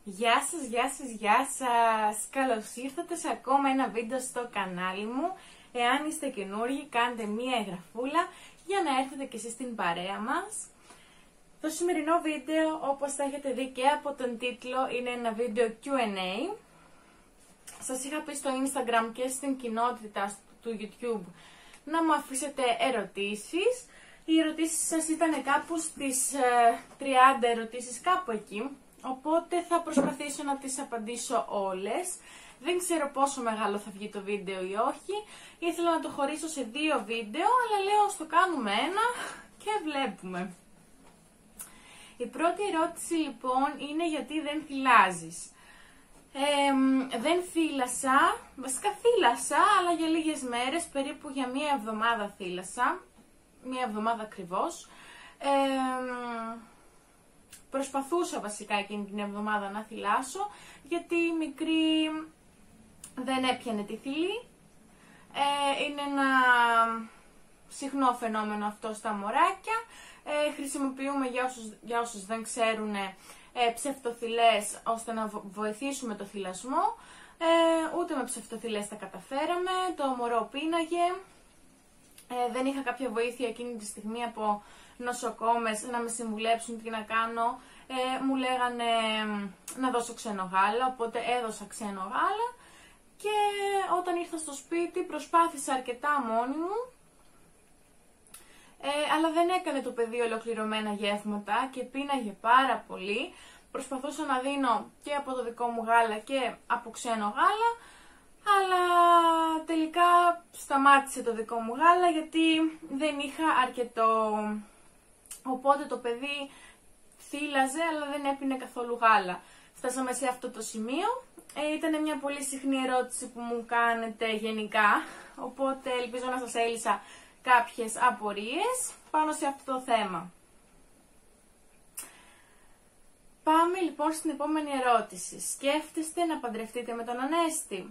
Γεια σας, γεια σας, γεια σας! Καλώς ήρθατε σε ακόμα ένα βίντεο στο κανάλι μου. Εάν είστε καινούργοι, κάντε μία εγγραφούλα για να έρθετε και εσείς στην παρέα μας. Το σημερινό βίντεο, όπως θα έχετε δει και από τον τίτλο, είναι ένα βίντεο Q&A. Σας είχα πει στο Instagram και στην κοινότητα του YouTube να μου αφήσετε ερωτήσεις. Οι ερωτήσεις σας ήταν κάπου στις 30 ερωτήσεις, κάπου εκεί. Οπότε θα προσπαθήσω να τις απαντήσω όλες. Δεν ξέρω πόσο μεγάλο θα βγει το βίντεο ή όχι. Ήθελα να το χωρίσω σε 2 βίντεο, αλλά λέω ας το κάνουμε ένα και βλέπουμε. Η πρώτη ερώτηση λοιπόν είναι γιατί δεν θυλάζεις. Δεν θύλασα, βασικά θύλασα, αλλά για λίγες μέρες, περίπου για 1 εβδομάδα θύλασα. 1 εβδομάδα ακριβώς. Προσπαθούσα βασικά εκείνη την εβδομάδα να θυλάσω, γιατί η μικρή δεν έπιανε τη θυλή. Είναι ένα συχνό φαινόμενο αυτό στα μωράκια. Χρησιμοποιούμε, για όσους δεν ξέρουν, ψευτοθυλές ώστε να βοηθήσουμε το θυλασμό. Ούτε με ψευτοθυλές τα καταφέραμε, το μωρό πίναγε. Δεν είχα κάποια βοήθεια εκείνη τη στιγμή από νοσοκόμες να με συμβουλέψουν τι να κάνω. Μου λέγανε να δώσω ξένο γάλα, οπότε έδωσα ξένο γάλα και όταν ήρθα στο σπίτι προσπάθησα αρκετά μόνη μου, αλλά δεν έκανε το παιδί ολοκληρωμένα γεύματα και πίναγε πάρα πολύ. Προσπαθούσα να δίνω και από το δικό μου γάλα και από ξένο γάλα, αλλά τελικά σταμάτησε το δικό μου γάλα γιατί δεν είχα αρκετό. Οπότε το παιδί θύλαζε αλλά δεν έπινε καθόλου γάλα. Φτάσαμε σε αυτό το σημείο. Ήταν μια πολύ συχνή ερώτηση που μου κάνετε γενικά, οπότε ελπίζω να σας έλυσα κάποιες απορίες πάνω σε αυτό το θέμα. Πάμε λοιπόν στην επόμενη ερώτηση. Σκέφτεστε να παντρευτείτε με τον Ανέστη?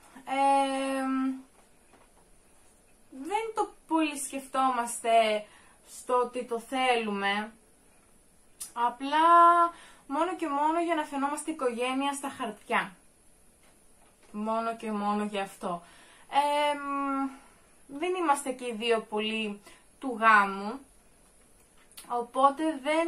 Δεν το πολύ σκεφτόμαστε στο ότι το θέλουμε. Απλά μόνο και μόνο για να φαινόμαστε οικογένεια στα χαρτιά. Μόνο και μόνο για αυτό. Δεν είμαστε και οι δύο πολύ του γάμου, οπότε δεν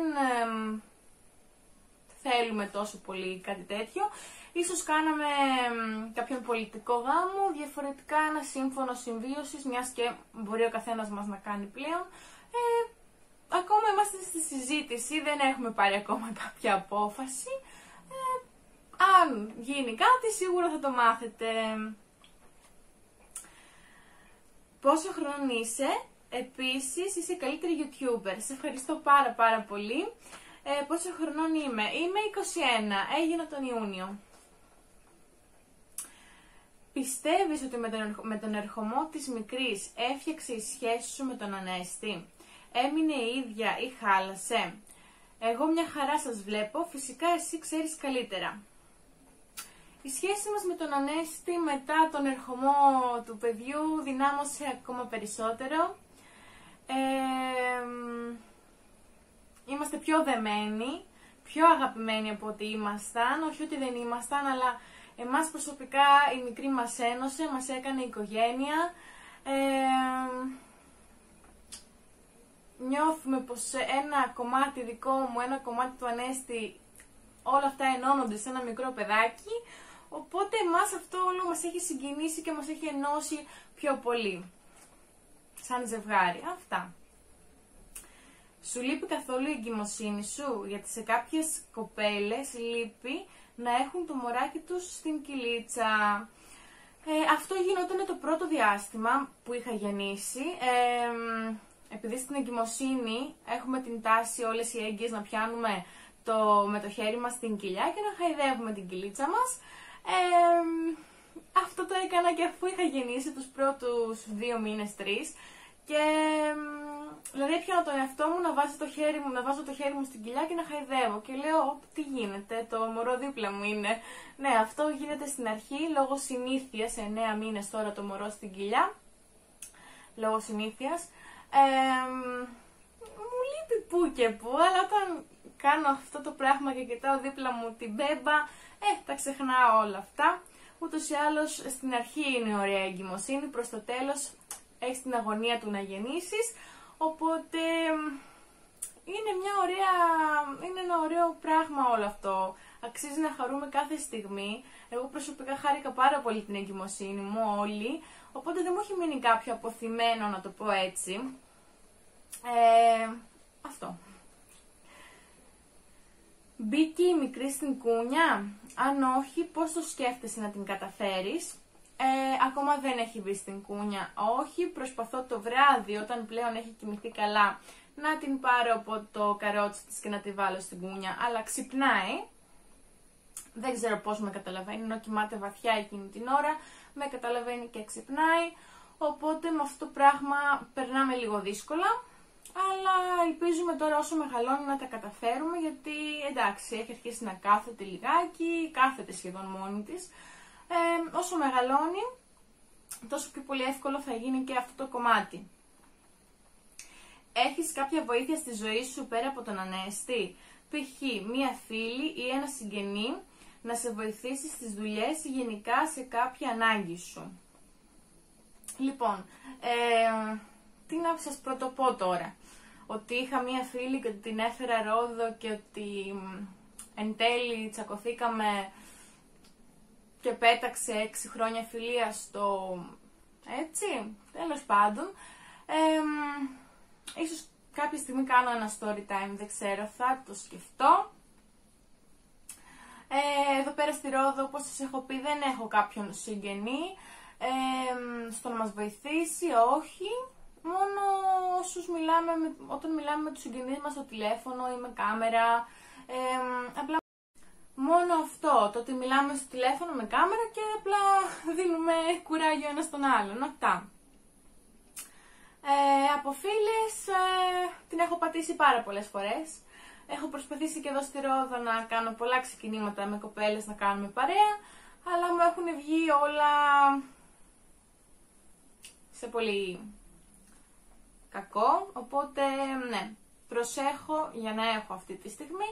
θέλουμε τόσο πολύ κάτι τέτοιο. Ίσως κάναμε κάποιον πολιτικό γάμο, διαφορετικά ένα σύμφωνο συμβίωσης, μιας και μπορεί ο καθένας μας να κάνει πλέον. Ακόμα είμαστε στη συζήτηση, δεν έχουμε πάρει ακόμα κάποια απόφαση. Αν γίνει κάτι σίγουρα θα το μάθετε. Πόσο χρόνο είσαι? Επίσης είσαι καλύτερη YouTuber. Σε ευχαριστώ πάρα πολύ. Πόσο χρονών είμαι? Είμαι 21, έγινα τον Ιούνιο. Πιστεύεις ότι με τον ερχομό της μικρής έφτιαξε η σχέση σου με τον Ανέστη? Έμεινε η ίδια ή χάλασε? Εγώ μια χαρά σας βλέπω, φυσικά εσύ ξέρεις καλύτερα. Η σχέση μας με τον Ανέστη μετά τον ερχομό του παιδιού δυνάμωσε ακόμα περισσότερο. Είμαστε πιο δεμένοι, πιο αγαπημένοι από ό,τι ήμασταν. Όχι ότι δεν ήμασταν, αλλά εμάς προσωπικά η μικρή μας ένωσε, μας έκανε οικογένεια. Νιώθουμε πως ένα κομμάτι δικό μου, ένα κομμάτι του Ανέστη, όλα αυτά ενώνονται σε ένα μικρό παιδάκι. Οπότε εμάς αυτό όλο μας έχει συγκινήσει και μας έχει ενώσει πιο πολύ. Σαν ζευγάρι. Αυτά. Σου λείπει καθόλου η εγκυμοσύνη σου? Γιατί σε κάποιες κοπέλες λείπει να έχουν το μωράκι τους στην κοιλίτσα. Αυτό γινόταν το πρώτο διάστημα που είχα γεννήσει. Επειδή στην εγκυμοσύνη έχουμε την τάση όλες οι έγκυες να πιάνουμε με το χέρι μας την κοιλιά και να χαϊδεύουμε την κοιλίτσα μας. Αυτό το έκανα και αφού είχα γεννήσει τους πρώτους 2 μήνες, 3. Και δηλαδή έπιανα τον εαυτό μου να βάζω το χέρι μου στην κοιλιά και να χαϊδεύω. Και λέω, τι γίνεται, το μωρό δίπλα μου είναι. Ναι, αυτό γίνεται στην αρχή λόγω συνήθειας, 9 μήνες τώρα το μωρό στην κοιλιά. Λόγω συνήθειας. Μου λείπει που και που, αλλά όταν κάνω αυτό το πράγμα και κοιτάω δίπλα μου την μπέμπα, τα ξεχνάω όλα αυτά. Ούτως ή άλλως στην αρχή είναι ωραία εγκυμοσύνη, προς το τέλος έχεις την αγωνία του να γεννήσεις, οπότε είναι ένα ωραίο πράγμα όλο αυτό. Αξίζει να χαρούμε κάθε στιγμή. Εγώ προσωπικά χάρηκα πάρα πολύ την εγκυμοσύνη μου όλη, οπότε δεν μου έχει μείνει κάποιο αποθυμένο, να το πω έτσι. Αυτό. Μπήκε η μικρή στην κούνια? Αν όχι, πώς το σκέφτεσαι να την καταφέρεις? Ακόμα δεν έχει μπει στην κούνια. Όχι, προσπαθώ το βράδυ, όταν πλέον έχει κοιμηθεί καλά, να την πάρω από το καρότσι της και να τη βάλω στην κούνια, αλλά ξυπνάει. Δεν ξέρω πώς με καταλαβαίνει, ενώ κοιμάται βαθιά εκείνη την ώρα, με καταλαβαίνει και ξυπνάει, οπότε με αυτό το πράγμα περνάμε λίγο δύσκολα, αλλά ελπίζουμε τώρα όσο μεγαλώνει να τα καταφέρουμε, γιατί εντάξει, έχει αρχίσει να κάθεται λιγάκι, κάθεται σχεδόν μόνη της. Όσο μεγαλώνει, τόσο πιο πολύ εύκολο θα γίνει και αυτό το κομμάτι. Έχεις κάποια βοήθεια στη ζωή σου πέρα από τον Ανέστη? Π.χ. μία φίλη ή ένα συγγενή να σε βοηθήσει στις δουλειές ή γενικά σε κάποια ανάγκη σου? Λοιπόν, τι να σας πρωτοπώ τώρα? Ότι είχα μία φίλη και ότι την έφερα Ρόδο και ότι εν τέλει τσακωθήκαμε και πέταξε 6 χρόνια φιλία στο... έτσι, τέλος πάντων. Ίσως κάποια στιγμή κάνω ένα story time, δεν ξέρω, θα το σκεφτώ. Εδώ πέρα στη Ρόδο, όπως σας έχω πει, δεν έχω κάποιον συγγενή στο να μας βοηθήσει, όχι. Μόνο όσους όταν μιλάμε με τους συγγενείς μας στο τηλέφωνο ή με κάμερα. Απλά μόνο αυτό, το ότι μιλάμε στο τηλέφωνο με κάμερα και απλά δίνουμε κουράγιο ένας στον άλλον, αυτά. Από φίλες την έχω πατήσει πάρα πολλές φορές. Έχω προσπαθήσει και εδώ στη Ρόδο να κάνω πολλά ξεκινήματα με κοπέλες, να κάνουμε παρέα, αλλά μου έχουν βγει όλα σε πολύ κακό, οπότε ναι, προσέχω για να έχω αυτή τη στιγμή.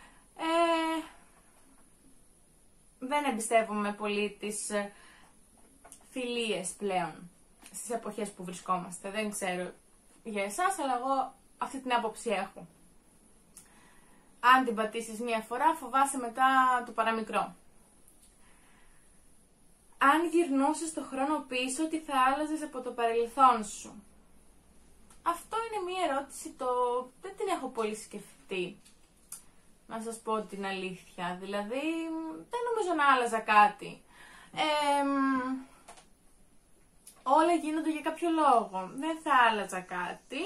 Δεν εμπιστεύομαι πολύ τις φιλίες πλέον στις εποχές που βρισκόμαστε. Δεν ξέρω για εσάς, αλλά εγώ αυτή την άποψη έχω. Αν την πατήσεις μία φορά, φοβάσαι μετά το παραμικρό. Αν γυρνούσες το χρόνο πίσω, τι θα άλλαζες από το παρελθόν σου? Αυτό είναι μία ερώτηση, δεν την έχω πολύ σκεφτεί, να σας πω την αλήθεια. Δηλαδή, δεν νομίζω να άλλαζα κάτι. Όλα γίνονται για κάποιο λόγο. Δεν θα άλλαζα κάτι.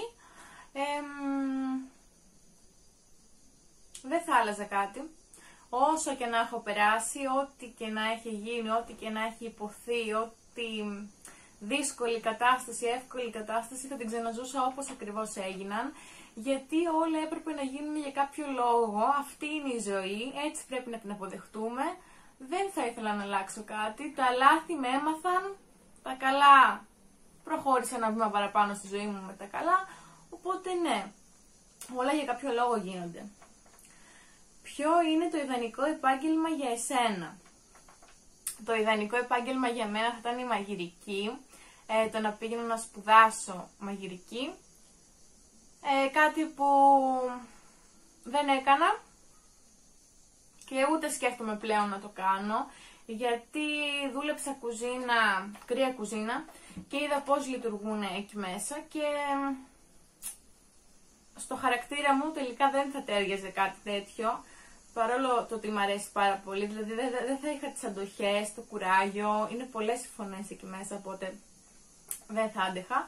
Δεν θα άλλαζα κάτι. Όσο και να έχω περάσει, ό,τι και να έχει γίνει, ό,τι και να έχει υποθεί, ό,τι δύσκολη κατάσταση, εύκολη κατάσταση, θα την ξαναζούσα όπως ακριβώς έγιναν. Γιατί όλα έπρεπε να γίνουν για κάποιο λόγο. Αυτή είναι η ζωή, έτσι πρέπει να την αποδεχτούμε. Δεν θα ήθελα να αλλάξω κάτι. Τα λάθη με έμαθαν, τα καλά προχώρησα ένα βήμα παραπάνω στη ζωή μου με τα καλά. Οπότε ναι, όλα για κάποιο λόγο γίνονται. Ποιο είναι το ιδανικό επάγγελμα για εσένα? Το ιδανικό επάγγελμα για μένα θα ήταν η μαγειρική, το να πήγαινα να σπουδάσω μαγειρική. Κάτι που δεν έκανα και ούτε σκέφτομαι πλέον να το κάνω, γιατί δούλεψα κουζίνα, κρύα κουζίνα, και είδα πώς λειτουργούν εκεί μέσα και στο χαρακτήρα μου τελικά δεν θα τέριαζε κάτι τέτοιο, παρόλο το ότι μου αρέσει πάρα πολύ. Δηλαδή δεν θα είχα τις αντοχές, το κουράγιο, είναι πολλές οι φωνές εκεί μέσα, οπότε δεν θα άντεχα.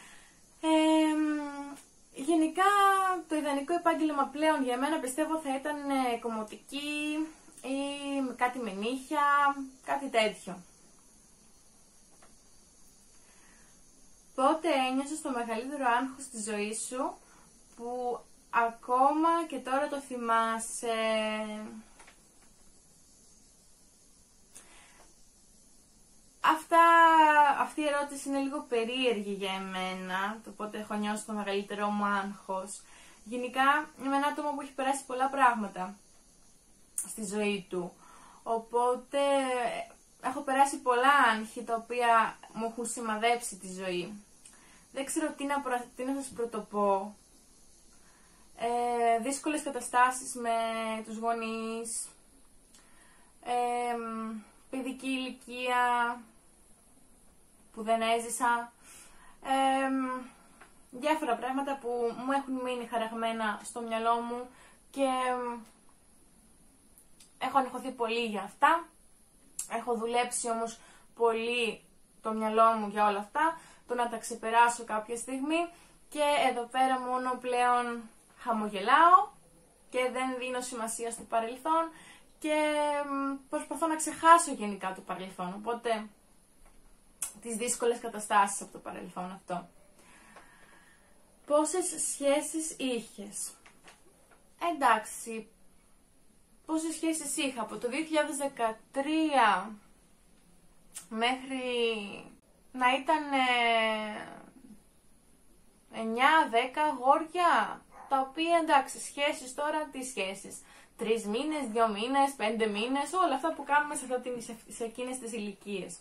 Γενικά το ιδανικό επάγγελμα πλέον για μένα πιστεύω θα ήταν κομμωτική ή κάτι με νύχια, κάτι τέτοιο. Πότε ένιωσες το μεγαλύτερο άγχος στη ζωή σου που ακόμα και τώρα το θυμάσαι? Αυτή η ερώτηση είναι λίγο περίεργη για εμένα, το πότε έχω νιώσει το μεγαλύτερό μου άγχος. Γενικά είμαι ένα άτομο που έχει περάσει πολλά πράγματα στη ζωή του. Οπότε έχω περάσει πολλά άγχη τα οποία μου έχουν σημαδέψει τη ζωή. Δεν ξέρω τι να σας πρωτοπώ. Δύσκολες καταστάσεις με τους γονείς, παιδική ηλικία που δεν έζησα, διάφορα πράγματα που μου έχουν μείνει χαραγμένα στο μυαλό μου και έχω αγχωθεί πολύ για αυτά. Έχω δουλέψει όμως πολύ το μυαλό μου για όλα αυτά, το να τα ξεπεράσω κάποια στιγμή και εδώ πέρα μόνο πλέον χαμογελάω και δεν δίνω σημασία στο παρελθόν και προσπαθώ να ξεχάσω γενικά το παρελθόν, οπότε τις δύσκολες καταστάσεις από το παρελθόν αυτό. Πόσες σχέσεις είχες? Εντάξει, πόσες σχέσεις είχα από το 2013 μέχρι να ήταν 9-10 αγόρια, τα οποία εντάξει, σχέσεις τώρα, τι σχέσεις, 3 μήνες, 2 μήνες, 5 μήνες, όλα αυτά που κάνουμε σε εκείνες τις ηλικίες.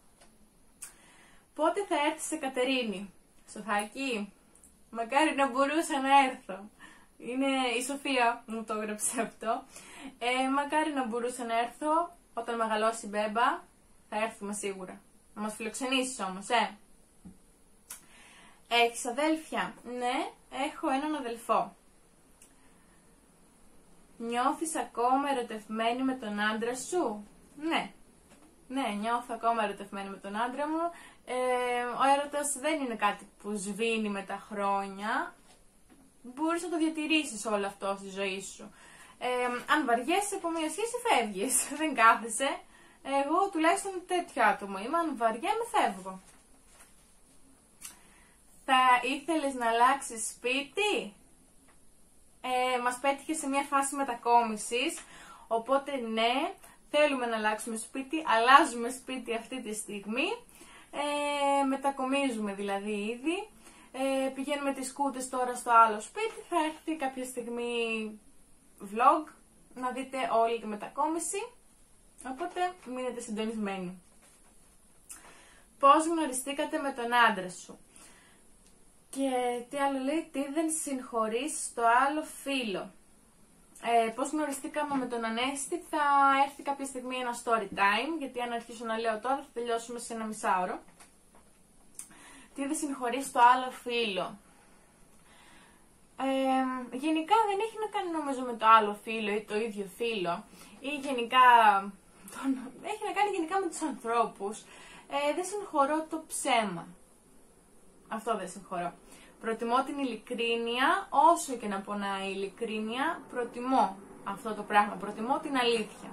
Πότε θα έρθεις σε Κατερίνη? Σοφάκι, μακάρι να μπορούσα να έρθω. Είναι η Σοφία μου το έγραψε αυτό. Μακάρι να μπορούσα να έρθω όταν μεγαλώσει η μπέμπα. Θα έρθουμε σίγουρα. Να μας φιλοξενήσεις όμως, Έχεις αδέλφια? Ναι, έχω έναν αδελφό. Νιώθεις ακόμα ερωτευμένη με τον άντρα σου? Ναι, νιώθω ακόμα ερωτευμένη με τον άντρα μου. Ο έρωτας δεν είναι κάτι που σβήνει με τα χρόνια. Μπορείς να το διατηρήσεις όλο αυτό στη ζωή σου. Αν βαριέσαι από μια σχέση, φεύγεις. Δεν κάθεσαι. Εγώ τουλάχιστον τέτοιο άτομο είμαι. Αν βαριέμαι, φεύγω. Θα ήθελες να αλλάξεις σπίτι? Μας πέτυχε σε μια φάση μετακόμισης. Οπότε ναι, θέλουμε να αλλάξουμε σπίτι. Αλλάζουμε σπίτι αυτή τη στιγμή. Μετακομίζουμε δηλαδή ήδη. Πηγαίνουμε τις σκούτες τώρα στο άλλο σπίτι. Θα έρθει κάποια στιγμή vlog να δείτε όλη τη μετακόμιση. Οπότε μείνετε συντονισμένοι. Πώς γνωριστήκατε με τον άντρα σου? Και τι άλλο λέει? Τι δεν συγχωρείς στο άλλο φίλο? Πώς γνωριστήκαμε με τον Ανέστη? Θα έρθει κάποια στιγμή ένα story time, γιατί αν αρχίσω να λέω τώρα θα τελειώσουμε σε ένα μισάωρο. Τι δεν συγχωρείς στο άλλο φίλο? Γενικά δεν έχει να κάνει νομίζω με το άλλο φίλο ή το ίδιο φίλο, ή γενικά έχει να κάνει γενικά με τους ανθρώπους. Δεν συγχωρώ το ψέμα. Αυτό δεν συγχωρώ. Προτιμώ την ειλικρίνεια, όσο και να πονάει η ειλικρίνεια, προτιμώ αυτό το πράγμα, προτιμώ την αλήθεια.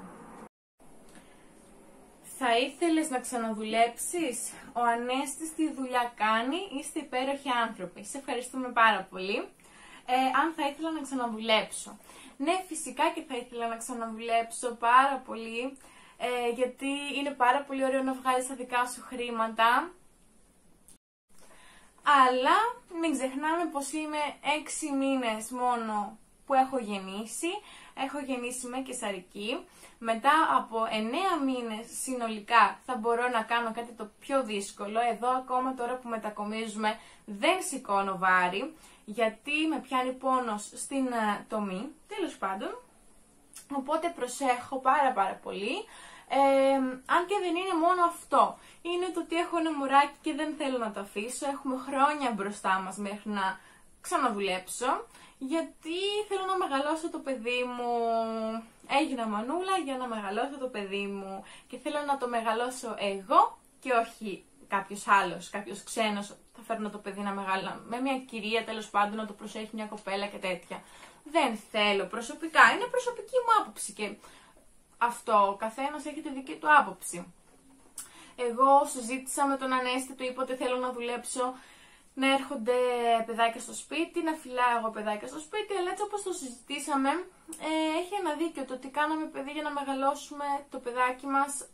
Θα ήθελες να ξαναδουλέψεις? Ο Ανέστης τι δουλειά κάνει? Είστε υπέροχοι άνθρωποι. Σε ευχαριστούμε πάρα πολύ. Αν θα ήθελα να ξαναδουλέψω? Ναι, φυσικά και θα ήθελα να ξαναδουλέψω πάρα πολύ, γιατί είναι πάρα πολύ ωραίο να βγάλεις τα δικά σου χρήματα. Αλλά μην ξεχνάμε πως είμαι 6 μήνες μόνο που έχω γεννήσει. Έχω γεννήσει με καισαρική. Μετά από 9 μήνες συνολικά θα μπορώ να κάνω κάτι το πιο δύσκολο. Εδώ ακόμα τώρα που μετακομίζουμε δεν σηκώνω βάρη, γιατί με πιάνει πόνος στην τομή, τέλος πάντων. Οπότε προσέχω πάρα πολύ. Αν και δεν είναι μόνο αυτό. Είναι το ότι έχω ένα μωράκι και δεν θέλω να το αφήσω. Έχουμε χρόνια μπροστά μας μέχρι να ξαναδουλέψω. Γιατί θέλω να μεγαλώσω το παιδί μου. Έγινα μανούλα για να μεγαλώσω το παιδί μου. Και θέλω να το μεγαλώσω εγώ και όχι κάποιος άλλος, κάποιος ξένος. Θα φέρνω το παιδί να μεγαλώσει με μια κυρία, τέλος πάντων, να το προσέχει μια κοπέλα και τέτοια. Δεν θέλω προσωπικά. Είναι προσωπική μου άποψη και αυτό, ο καθένας έχει τη δική του άποψη. Εγώ συζήτησα με τον Ανέστη, του είπα ότι θέλω να δουλέψω, να έρχονται παιδάκια στο σπίτι, να φυλάω εγώ παιδάκια στο σπίτι, αλλά έτσι όπως το συζητήσαμε, έχει ένα δίκιο το ότι κάναμε παιδί για να μεγαλώσουμε το παιδάκι μας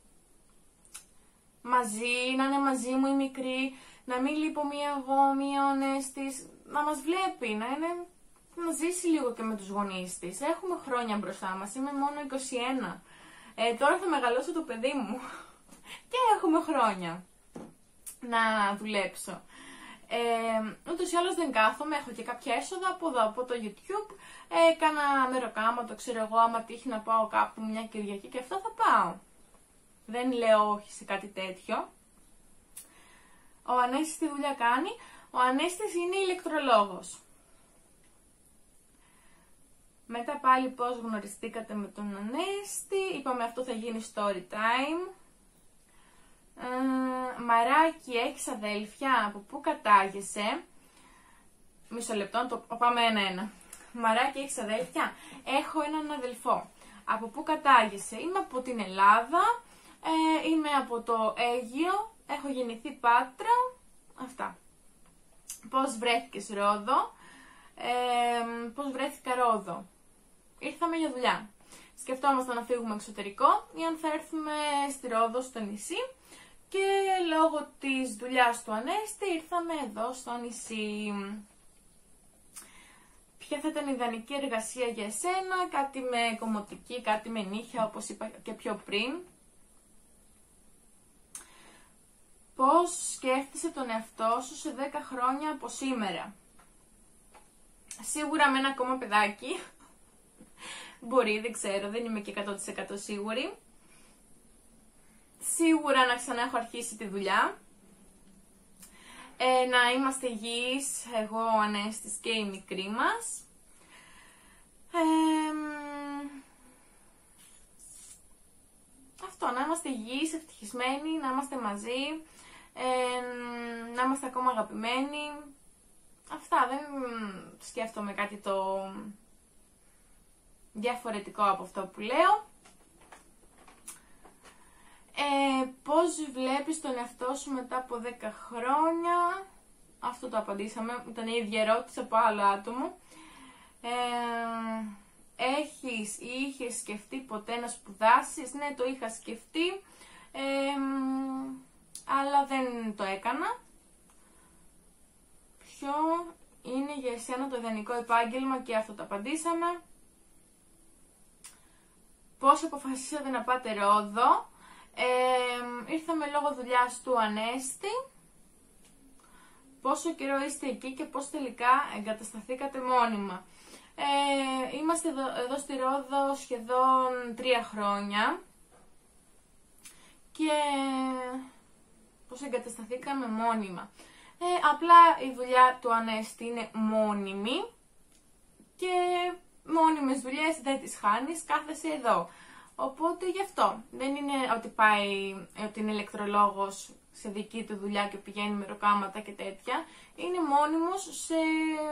μαζί, να είναι μαζί μου η μικρή, να μην λείπω μία εγώ, μία ο Ανέστης, να μας βλέπει, να ζήσει λίγο και με τους γονείς της. Έχουμε χρόνια μπροστά μας, είμαι μόνο 21. Τώρα θα μεγαλώσω το παιδί μου και έχουμε χρόνια να δουλέψω. Ούτως ή άλλως δεν κάθομαι, έχω και κάποια έσοδα από εδώ, από το YouTube. Κάνα μεροκάματο, ξέρω εγώ, άμα τύχει να πάω κάπου μια Κυριακή και αυτό θα πάω. Δεν λέω όχι σε κάτι τέτοιο. Ο Ανέστης τι δουλειά κάνει? Ο Ανέστης είναι ηλεκτρολόγος. Μετά πάλι πώς γνωριστήκατε με τον Ανέστη. Είπαμε αυτό θα γίνει story time. Μαράκι, έχεις αδέλφια? Από πού κατάγεσαι? Μισό λεπτό, το πάμε ένα-ένα. Μαράκι, έχεις αδέλφια? Έχω έναν αδελφό. Από πού κατάγεσαι? Είμαι από την Ελλάδα. Είμαι από το Αίγυο. Έχω γεννηθεί Πάτρα. Αυτά. Πώς βρέθηκες Ρόδο? Πώς βρέθηκα Ρόδο? Ήρθαμε για δουλειά. Σκεφτόμαστε να φύγουμε εξωτερικό ή αν θα έρθουμε στη Ρόδο, στο νησί. Και λόγω της δουλειάς του Ανέστη ήρθαμε εδώ στο νησί. Ποια θα ήταν η ιδανική εργασία για εσένα? Κάτι με κομμωτική, κάτι με νύχια, όπως είπα και πιο πριν. Πώς σκέφτεσαι τον εαυτό σου σε 10 χρόνια από σήμερα? Σίγουρα με ένα ακόμα παιδάκι. Μπορεί, δεν ξέρω, δεν είμαι και 100% σίγουρη. Σίγουρα να ξανά έχω αρχίσει τη δουλειά. Να είμαστε υγιείς, εγώ, ο Ανέστης και η μικρή μας. Αυτό, να είμαστε υγιείς, ευτυχισμένοι, να είμαστε μαζί, να είμαστε ακόμα αγαπημένοι. Αυτά, δεν σκέφτομαι κάτι το διαφορετικό από αυτό που λέω. Πώς βλέπεις τον εαυτό σου μετά από 10 χρόνια? Αυτό το απαντήσαμε, ήταν η ίδια ερώτηση από άλλο άτομο. Έχεις ή είχες σκεφτεί ποτέ να σπουδάσεις? Ναι, το είχα σκεφτεί, αλλά δεν το έκανα. Ποιο είναι για εσένα το ιδανικό επάγγελμα? Και αυτό το απαντήσαμε. Πώς αποφασίσατε να πάτε Ρόδο? Ήρθαμε λόγω δουλειάς του Ανέστη. Πόσο καιρό είστε εκεί και πώς τελικά εγκατασταθήκατε μόνιμα? Είμαστε εδώ στη Ρόδο σχεδόν 3 χρόνια. Και πώς εγκατασταθήκαμε μόνιμα? Απλά η δουλειά του Ανέστη είναι μόνιμη και μόνιμες δουλειές δεν τις χάνεις, κάθεσαι εδώ. Οπότε γι' αυτό. Δεν είναι ότι είναι ηλεκτρολόγος σε δική του δουλειά και πηγαίνει μεροκάματα και τέτοια. Είναι μόνιμος σε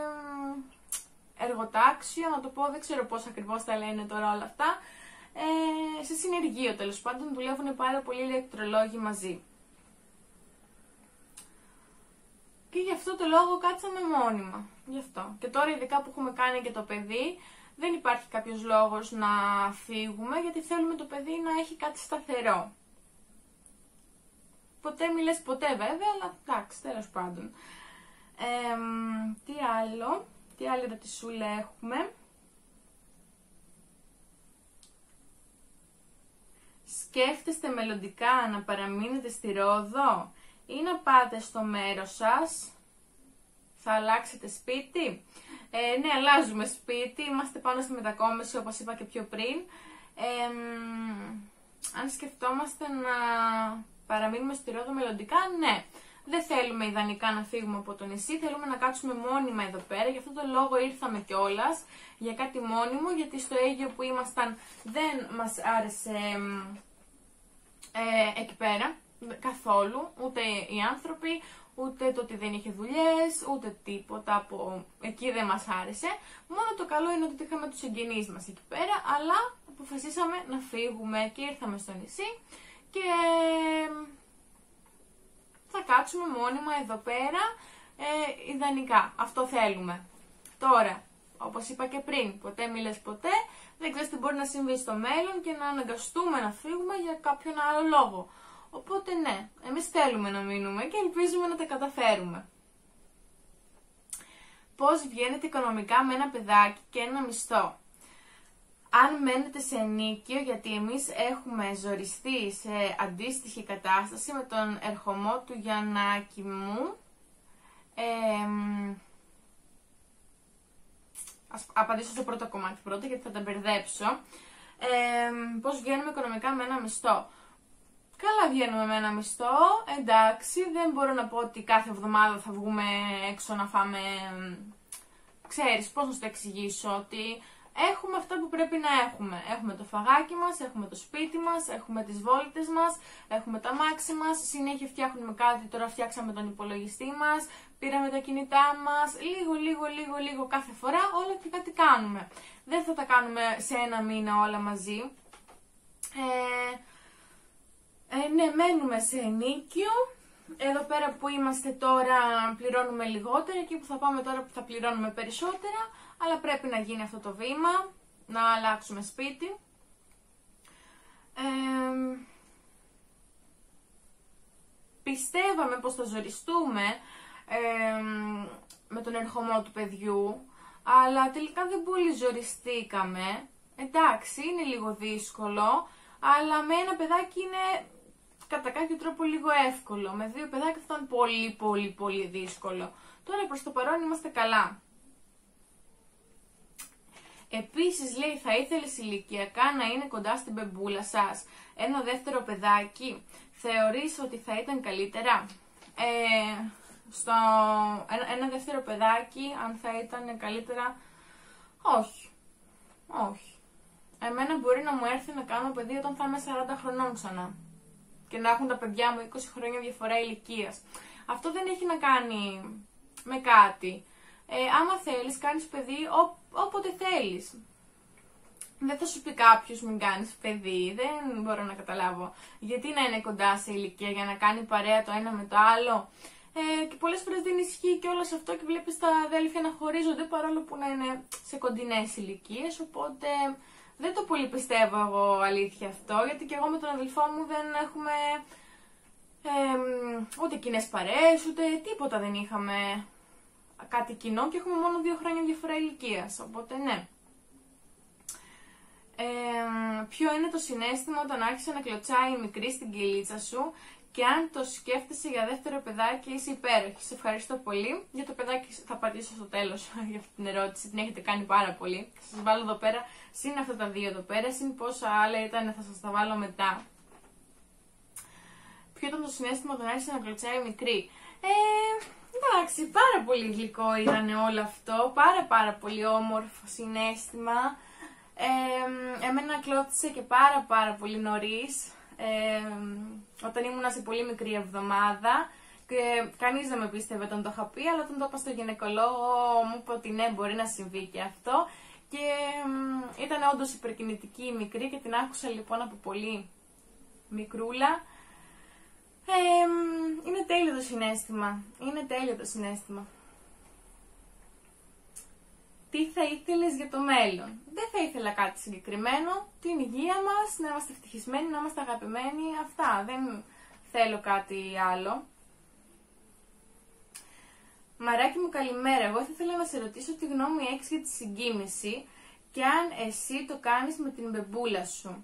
εργοτάξιο, να το πω, δεν ξέρω πώς ακριβώς τα λένε τώρα όλα αυτά. Σε συνεργείο τέλος πάντων, δουλεύουν πάρα πολλοί ηλεκτρολόγοι μαζί. Και γι' αυτό το λόγο κάτσαμε μόνιμα. Γι' αυτό. Και τώρα ειδικά που έχουμε κάνει και το παιδί, δεν υπάρχει κάποιος λόγος να φύγουμε, γιατί θέλουμε το παιδί να έχει κάτι σταθερό. Ποτέ μη λες ποτέ βέβαια, αλλά εντάξει, τέλος πάντων. Τι άλλη ερωτησούλα έχουμε? Σκέφτεστε μελλοντικά να παραμείνετε στη Ρόδο ή να πάτε στο μέρος σας? Θα αλλάξετε σπίτι? Ναι, αλλάζουμε σπίτι, είμαστε πάνω στη μετακόμιση όπως είπα και πιο πριν. Αν σκεφτόμαστε να παραμείνουμε στη Ρόδο μελλοντικά, ναι. Δεν θέλουμε ιδανικά να φύγουμε από το νησί, θέλουμε να κάτσουμε μόνιμα εδώ πέρα. Γι' αυτό το λόγο ήρθαμε κιόλας για κάτι μόνιμο, γιατί στο Αίγυο που ήμασταν δεν μας άρεσε εκεί πέρα καθόλου, ούτε οι άνθρωποι, ούτε το ότι δεν είχε δουλειές, ούτε τίποτα από εκεί δεν μας άρεσε. Μόνο το καλό είναι ότι είχαμε τους εγγενείς μας εκεί πέρα, αλλά αποφασίσαμε να φύγουμε και ήρθαμε στο νησί και θα κάτσουμε μόνιμα εδώ πέρα, ιδανικά. Αυτό θέλουμε. Τώρα, όπως είπα και πριν, ποτέ μη λες ποτέ, δεν ξέρεις τι μπορεί να συμβεί στο μέλλον και να αναγκαστούμε να φύγουμε για κάποιον άλλο λόγο. Οπότε ναι, εμείς θέλουμε να μείνουμε και ελπίζουμε να τα καταφέρουμε. πώς βγαίνετε οικονομικά με ένα παιδάκι και ένα μισθό. Αν μένετε σε ενίκιο, γιατί εμείς έχουμε ζοριστεί σε αντίστοιχη κατάσταση με τον ερχομό του Γιαννάκη μου. Ας απαντήσω στο πρώτο κομμάτι πρώτα, γιατί θα τα μπερδέψω. Πώς βγαίνουμε οικονομικά με ένα μισθό. Καλά βγαίνουμε με ένα μισθό, εντάξει, δεν μπορώ να πω ότι κάθε εβδομάδα θα βγούμε έξω να φάμε, ξέρεις πώς να σου το εξηγήσω, ότι έχουμε αυτά που πρέπει να έχουμε. Έχουμε το φαγάκι μας, έχουμε το σπίτι μας, έχουμε τις βόλτες μας, έχουμε τα μάξι μας, συνέχεια φτιάχνουμε κάτι, τώρα φτιάξαμε τον υπολογιστή μας, πήραμε τα κινητά μας, λίγο κάθε φορά, όλα και κάτι κάνουμε. Δεν θα τα κάνουμε σε ένα μήνα όλα μαζί. Ναι, μένουμε σε ενίκιο. Εδώ πέρα που είμαστε τώρα πληρώνουμε λιγότερα, εκεί που θα πάμε τώρα που θα πληρώνουμε περισσότερα, αλλά πρέπει να γίνει αυτό το βήμα, να αλλάξουμε σπίτι. Πιστεύαμε πως θα ζοριστούμε με τον ερχομό του παιδιού, αλλά τελικά δεν πολύ ζοριστήκαμε. Εντάξει, είναι λίγο δύσκολο, αλλά με ένα παιδάκι είναι κατά κάποιο τρόπο λίγο εύκολο. Με δύο παιδάκια θα ήταν πολύ δύσκολο. Τώρα προς το παρόν είμαστε καλά. Επίσης λέει, θα ήθελες ηλικιακά να είναι κοντά στην μπεμπούλα σας ένα δεύτερο παιδάκι? Θεωρείς ότι θα ήταν καλύτερα? Ένα δεύτερο παιδάκι, αν θα ήταν καλύτερα? Όχι. Εμένα μπορεί να μου έρθει να κάνω παιδί όταν θα είμαι 40 χρονών ξανά και να έχουν τα παιδιά μου 20 χρόνια διαφορά ηλικίας. Αυτό δεν έχει να κάνει με κάτι. Άμα θέλεις, κάνεις παιδί όποτε θέλεις. Δεν θα σου πει κάποιος μην κάνεις παιδί, δεν μπορώ να καταλάβω. Γιατί να είναι κοντά σε ηλικία για να κάνει παρέα το ένα με το άλλο. Και πολλές φορές δεν ισχύει και όλο αυτό και βλέπεις τα αδέλφια να χωρίζονται παρόλο που να είναι σε κοντινές ηλικίες, οπότε δεν το πολύ πιστεύω εγώ αλήθεια αυτό, γιατί και εγώ με τον αδελφό μου δεν έχουμε ούτε κοινές παρέες, ούτε τίποτα δεν είχαμε κάτι κοινό και έχουμε μόνο 2 χρόνια διαφορά ηλικίας, οπότε ναι. Ποιο είναι το συναίσθημα όταν άρχισε να κλωτσάει η μικρή στην κυλίτσα σου και αν το σκέφτεσαι για δεύτερο παιδάκι είσαι υπέροχη? Σε ευχαριστώ πολύ. Για το παιδάκι θα απαντήσω στο τέλος για αυτή την ερώτηση, την έχετε κάνει πάρα πολύ. Θα σας βάλω εδώ πέρα, συν αυτά τα δύο εδώ πέρα, συν πόσα άλλα ήταν θα σας τα βάλω μετά. Ποιο ήταν το συναίσθημα όταν άρχισε να κλωτσάει η μικρή? Εντάξει, πάρα πολύ γλυκό ήταν όλο αυτό, πάρα πολύ όμορφο συναίσθημα. Εμένα κλώτσισε και πάρα πολύ νωρίς, όταν ήμουν σε πολύ μικρή εβδομάδα και κανείς δεν με πίστευε όταν το είχα πει, αλλά όταν το είπα στο γυναικολόγο μου είπε ότι ναι, μπορεί να συμβεί και αυτό και ήταν όντως υπερκινητική η μικρή και την άκουσα λοιπόν από πολύ μικρούλα. Είναι τέλειο το συναίσθημα. Τι θα ήθελες για το μέλλον? Δεν θα ήθελα κάτι συγκεκριμένο, την υγεία μας, να είμαστε ευτυχισμένοι, να είμαστε αγαπημένοι, αυτά, δεν θέλω κάτι άλλο. Μαράκι μου, καλημέρα, εγώ θα ήθελα να σε ρωτήσω τι γνώμη έχεις για τη συγκοίμηση και αν εσύ το κάνεις με την μπεμπούλα σου.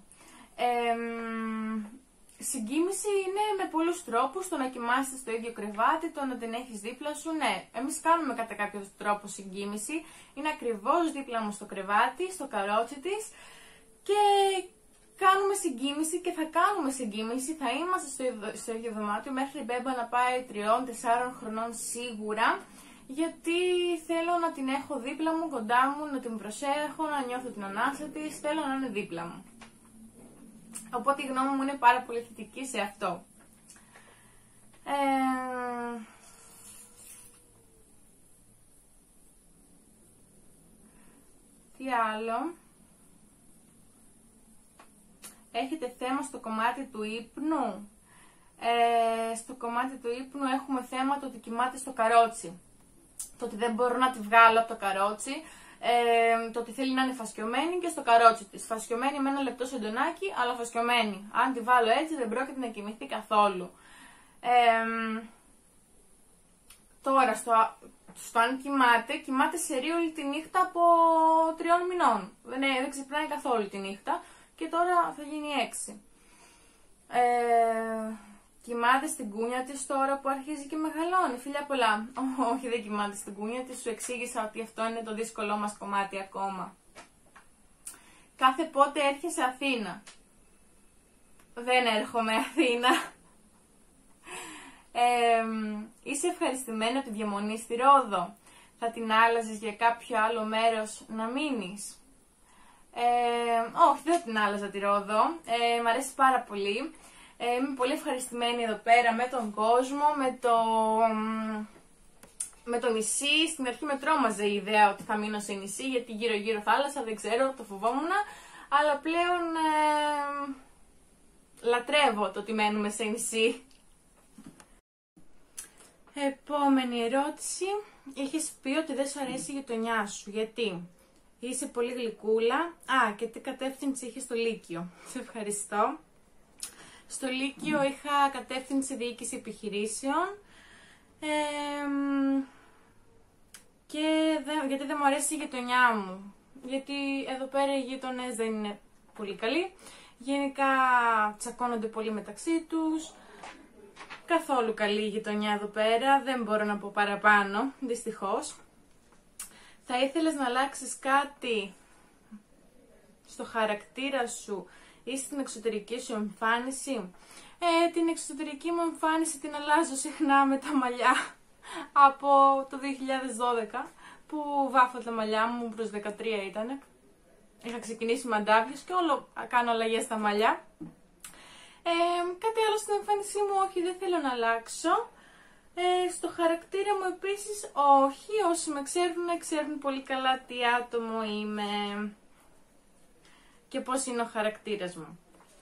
Συγκοίμηση είναι με πολλούς τρόπους, το να κοιμάσαι στο ίδιο κρεβάτι, το να την έχεις δίπλα σου, ναι. Εμείς κάνουμε κατά κάποιο τρόπο συγκοίμηση, είναι ακριβώς δίπλα μου στο κρεβάτι, στο καρότσι της και κάνουμε συγκοίμηση και θα κάνουμε συγκοίμηση, θα είμαστε στο ίδιο δωμάτιο μέχρι η μπέμπα να πάει 3-4 χρονών σίγουρα, γιατί θέλω να την έχω δίπλα μου, κοντά μου, να την προσέχω, να νιώθω την ανάσα της, θέλω να είναι δίπλα μου. Οπότε η γνώμη μου είναι πάρα πολύ θετική σε αυτό. Τι άλλο? Έχετε θέμα στο κομμάτι του ύπνου? Στο κομμάτι του ύπνου έχουμε θέμα το ότι κοιμάται στο καρότσι. Το ότι δεν μπορώ να τη βγάλω από το καρότσι. Το ότι θέλει να είναι φασκιωμένη και στο καρότσι της. Φασκιωμένη με ένα λεπτό σεντονάκι, αλλά φασκιωμένη. Αν τη βάλω έτσι δεν πρόκειται να κοιμηθεί καθόλου. Τώρα, στο αν κοιμάται σε ρί όλη τη νύχτα από 3 μηνών. Δεν ξυπνάει καθόλου τη νύχτα και τώρα θα γίνει 6. Κοιμάται στην κούνια της τώρα που αρχίζει και μεγαλώνει. Φιλιά πολλά. Όχι, δεν κοιμάται στην κούνια της. Σου εξήγησα ότι αυτό είναι το δύσκολό μας κομμάτι ακόμα. Κάθε πότε έρχεσαι Αθήνα? Δεν έρχομαι Αθήνα. Είσαι ευχαριστημένη από τη διαμονή στη Ρόδο? Θα την άλλαζες για κάποιο άλλο μέρος να μείνεις? Όχι, δεν την άλλαζα τη Ρόδο. Μ' αρέσει πάρα πολύ. Είμαι πολύ ευχαριστημένη εδώ πέρα με τον κόσμο, με το νησί. Στην αρχή με τρόμαζε η ιδέα ότι θα μείνω σε νησί, γιατί γύρω-γύρω θάλασσα, δεν ξέρω, το φοβόμουν. Αλλά πλέον λατρεύω το ότι μένουμε σε νησί. Επόμενη ερώτηση. Είχες πει ότι δεν σου αρέσει η γειτονιά σου. Γιατί? Είσαι πολύ γλυκούλα. Και τι κατεύθυνση είχες στο Λύκειο? Σε ευχαριστώ. Στο Λύκειο είχα κατεύθυνση διοίκηση επιχειρήσεων. Γιατί δεν μου αρέσει η γειτονιά μου. Γιατί εδώ πέρα οι γείτονες δεν είναι πολύ καλοί. Γενικά τσακώνονται πολύ μεταξύ τους. Καθόλου καλή η γειτονιά εδώ πέρα, δεν μπορώ να πω παραπάνω, δυστυχώς. Θα ήθελες να αλλάξεις κάτι στο χαρακτήρα σου ή στην εξωτερική σου εμφάνιση? Την εξωτερική μου εμφάνιση την αλλάζω συχνά με τα μαλλιά από το 2012 που βάφω τα μαλλιά μου, προς 13 ήτανε. Είχα ξεκινήσει μαντάβιος και όλο κάνω αλλαγές στα μαλλιά. Κάτι άλλο στην εμφάνισή μου όχι, δεν θέλω να αλλάξω. Στο χαρακτήρα μου επίσης όχι, όσοι με ξέρουν πολύ καλά τι άτομο είμαι και πώς είναι ο χαρακτήρας μου.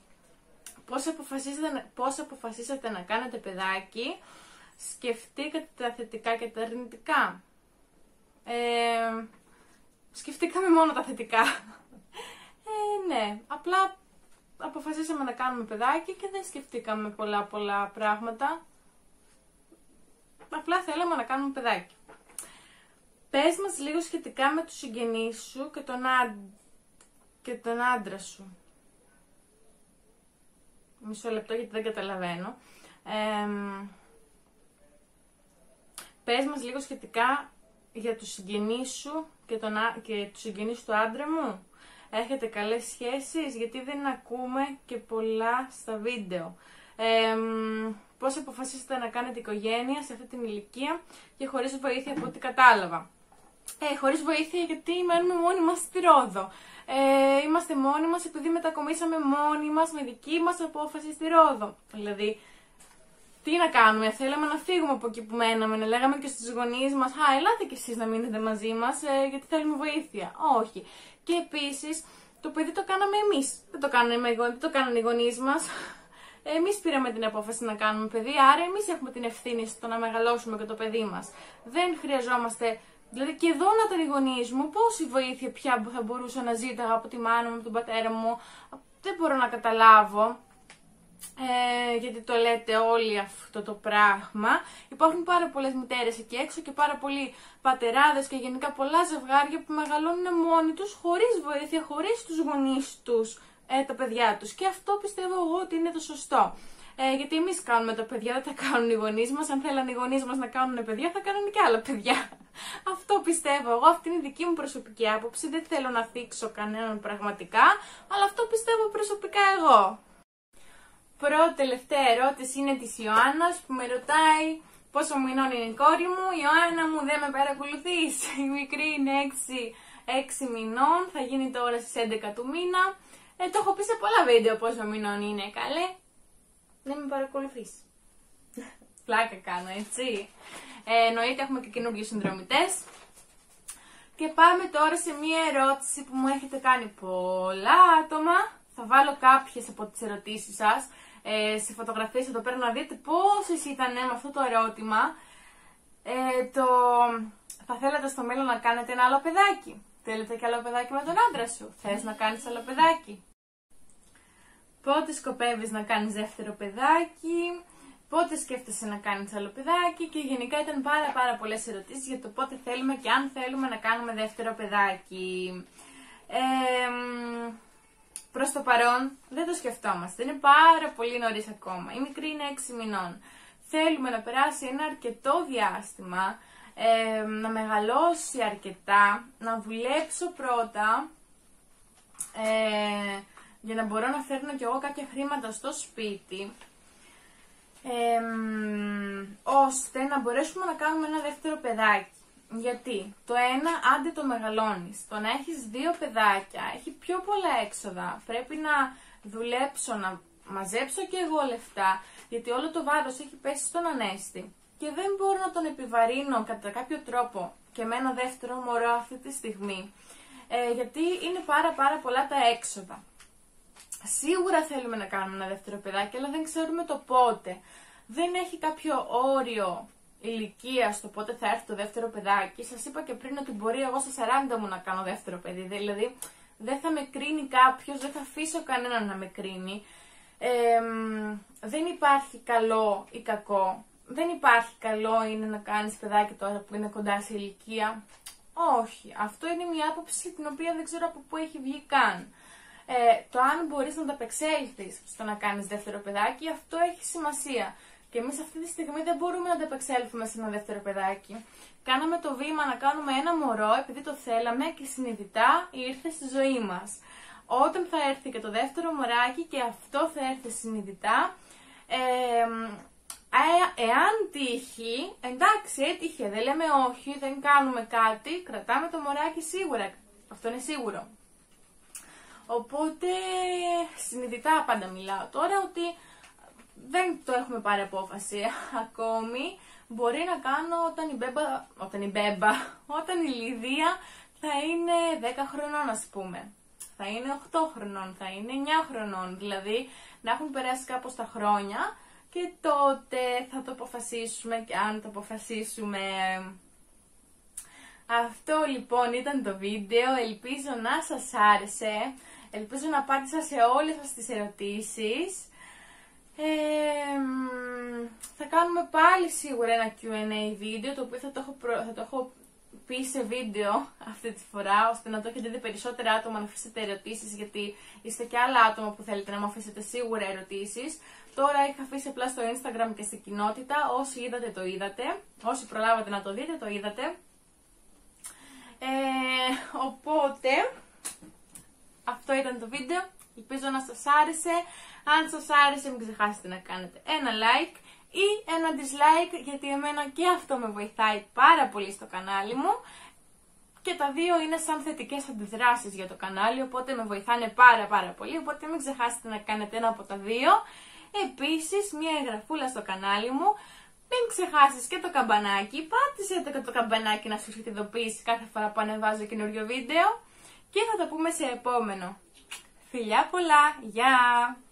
Πώς αποφασίσατε να κάνετε παιδάκι? Σκεφτήκατε τα θετικά και τα αρνητικά? Σκεφτήκαμε μόνο τα θετικά. Ναι, απλά αποφασίσαμε να κάνουμε παιδάκι και δεν σκεφτήκαμε πολλά πράγματα. Απλά θέλαμε να κάνουμε παιδάκι. Πες μας λίγο σχετικά με τους συγγενείς σου και τον άντρα σου. Μισό λεπτό γιατί δεν καταλαβαίνω. Πες μας λίγο σχετικά για τους συγγενείς σου και τους συγγενείς του άντρα μου. Έχετε καλές σχέσεις? Γιατί δεν ακούμε και πολλά στα βίντεο. Πώς αποφασίσατε να κάνετε οικογένεια σε αυτή την ηλικία και χωρίς βοήθεια από ό,τι κατάλαβα? Χωρίς βοήθεια γιατί μένουμε μόνοι μας στη Ρόδο. Είμαστε μόνοι μας επειδή μετακομίσαμε μόνοι μας με δική μας απόφαση στη Ρόδο. Δηλαδή, τι να κάνουμε, θέλαμε να φύγουμε από εκεί που μέναμε, να λέγαμε και στους γονείς μας ελάτε κι εσείς να μείνετε μαζί μας γιατί θέλουμε βοήθεια. Όχι. Και επίσης, το παιδί το κάναμε εμείς. Δεν το κάνανε οι γονείς μας. Εμείς πήραμε την απόφαση να κάνουμε παιδί, άρα εμείς έχουμε την ευθύνη στο να μεγαλώσουμε και το παιδί μας. Δεν χρειαζόμαστε, δηλαδή και εδώ να ήταν οι γονείς μου, πόση βοήθεια πια θα μπορούσα να ζήταγα από τη μάνα μου, από τον πατέρα μου, δεν μπορώ να καταλάβω. Γιατί το λέτε όλοι αυτό το πράγμα. Υπάρχουν πάρα πολλές μητέρες εκεί έξω και πάρα πολλοί πατεράδες και γενικά πολλά ζευγάρια που μεγαλώνουν μόνοι τους, χωρίς βοήθεια, χωρίς τους γονείς τους, τα παιδιά τους. Και αυτό πιστεύω εγώ ότι είναι το σωστό. Γιατί εμείς κάνουμε τα παιδιά, δεν τα κάνουν οι γονείς μας. Αν θέλανε οι γονείς μας να κάνουν παιδιά, θα κάνουν και άλλα παιδιά. Αυτό πιστεύω εγώ, αυτή είναι η δική μου προσωπική άποψη. Δεν θέλω να θίξω κανέναν πραγματικά, αλλά αυτό πιστεύω προσωπικά εγώ. Πρώτη τελευταία ερώτηση είναι της Ιωάννας που με ρωτάει πόσο μηνών είναι η κόρη μου. Ιωάννα μου, δεν με παρακολουθείς? Η μικρή είναι 6 μηνών, θα γίνει τώρα στις 11 του μήνα. Το έχω πει σε πολλά βίντεο πόσο μηνών είναι, καλέ. Δεν με παρακολουθείς. Πλάκα κάνω, έτσι. Εννοείται έχουμε και καινούργιους συνδρομητές. Και πάμε τώρα σε μία ερώτηση που μου έχετε κάνει πολλά άτομα. Θα βάλω κάποιες από τις ερωτήσεις σας σε φωτογραφίες εδώ πέρα να δείτε πόσες ήταν με αυτό το ερώτημα. Θα θέλατε στο μέλλον να κάνετε ένα άλλο παιδάκι? Θέλετε και άλλο παιδάκι με τον άντρα σου? Θες να κάνεις άλλο παιδάκι? Πότε σκοπεύεις να κάνεις δεύτερο παιδάκι? πότε σκέφτεσαι να κάνεις άλλο παιδάκι και γενικά ήταν πάρα πολλές ερωτήσεις για το πότε θέλουμε και αν θέλουμε να κάνουμε δεύτερο παιδάκι. Προς το παρόν δεν το σκεφτόμαστε, είναι πάρα πολύ νωρίς ακόμα, η μικρή είναι 6 μηνών. Θέλουμε να περάσει ένα αρκετό διάστημα, να μεγαλώσει αρκετά, να δουλέψω πρώτα, για να μπορώ να φέρνω κι εγώ κάποια χρήματα στο σπίτι, ώστε να μπορέσουμε να κάνουμε ένα δεύτερο παιδάκι. Γιατί το ένα, άντε το μεγαλώνεις, το να έχεις 2 παιδάκια έχει πιο πολλά έξοδα, πρέπει να δουλέψω, να μαζέψω και εγώ λεφτά, γιατί όλο το βάρος έχει πέσει στον ανέστη και δεν μπορώ να τον επιβαρύνω κατά κάποιο τρόπο και με ένα δεύτερο μωρό αυτή τη στιγμή, γιατί είναι πάρα πολλά τα έξοδα. Σίγουρα θέλουμε να κάνουμε ένα δεύτερο παιδάκι, αλλά δεν ξέρουμε το πότε. Δεν έχει κάποιο όριο ηλικία στο πότε θα έρθει το δεύτερο παιδάκι. Σας είπα και πριν ότι μπορεί εγώ στα 40 μου να κάνω δεύτερο παιδί. Δηλαδή δεν θα με κρίνει κάποιος, δεν θα αφήσω κανέναν να με κρίνει. Δεν υπάρχει καλό ή κακό. Δεν υπάρχει καλό είναι να κάνεις παιδάκι τώρα που είναι κοντά σε ηλικία. Όχι. Αυτό είναι μια άποψη την οποία δεν ξέρω από πού έχει βγει καν. Το αν μπορείς να ανταπεξέλθεις στο να κάνεις δεύτερο παιδάκι, αυτό έχει σημασία. Και εμείς αυτή τη στιγμή δεν μπορούμε να ανταπεξέλθουμε σε ένα δεύτερο παιδάκι. Κάναμε το βήμα να κάνουμε ένα μωρό επειδή το θέλαμε και συνειδητά ήρθε στη ζωή μας. Όταν θα έρθει και το δεύτερο μωράκι και αυτό θα έρθει συνειδητά, εάν τύχει, εντάξει έτυχε, δεν λέμε όχι, δεν κάνουμε κάτι, κρατάμε το μωράκι σίγουρα, αυτό είναι σίγουρο. Οπότε συνειδητά πάντα μιλάω τώρα ότι δεν το έχουμε πάρει απόφαση ακόμη. Μπορεί να κάνω όταν η Λιδία θα είναι 10 χρονών ας πούμε. Θα είναι 8 χρονών, θα είναι 9 χρονών. Δηλαδή να έχουν περάσει κάπως τα χρόνια και τότε θα το αποφασίσουμε και αν το αποφασίσουμε. Αυτό λοιπόν ήταν το βίντεο. Ελπίζω να σας άρεσε. Ελπίζω να απάντησα σε όλες σας τις ερωτήσεις. Θα κάνουμε πάλι σίγουρα ένα Q&A βίντεο, το οποίο θα το έχω πει σε βίντεο αυτή τη φορά, ώστε να το έχετε δει περισσότερα άτομα να αφήσετε ερωτήσεις, γιατί είστε και άλλα άτομα που θέλετε να μου αφήσετε σίγουρα ερωτήσεις. Τώρα είχα αφήσει απλά στο Instagram και στην κοινότητα, όσοι είδατε το είδατε, όσοι προλάβατε να το δείτε το είδατε. Οπότε, αυτό ήταν το βίντεο, ελπίζω να σας άρεσε. Αν σας άρεσε μην ξεχάσετε να κάνετε ένα like ή ένα dislike, γιατί εμένα και αυτό με βοηθάει πάρα πολύ στο κανάλι μου. Και τα δύο είναι σαν θετικές αντιδράσεις για το κανάλι, οπότε με βοηθάνε πάρα πολύ, οπότε μην ξεχάσετε να κάνετε ένα από τα δύο. Επίσης, μια εγγραφούλα στο κανάλι μου. Μην ξεχάσεις και το καμπανάκι, πάτησε το καμπανάκι να σου έρχεται ειδοποίηση κάθε φορά που ανεβάζω καινούριο βίντεο. Και θα τα πούμε σε επόμενο. Φιλιά πολλά, γεια!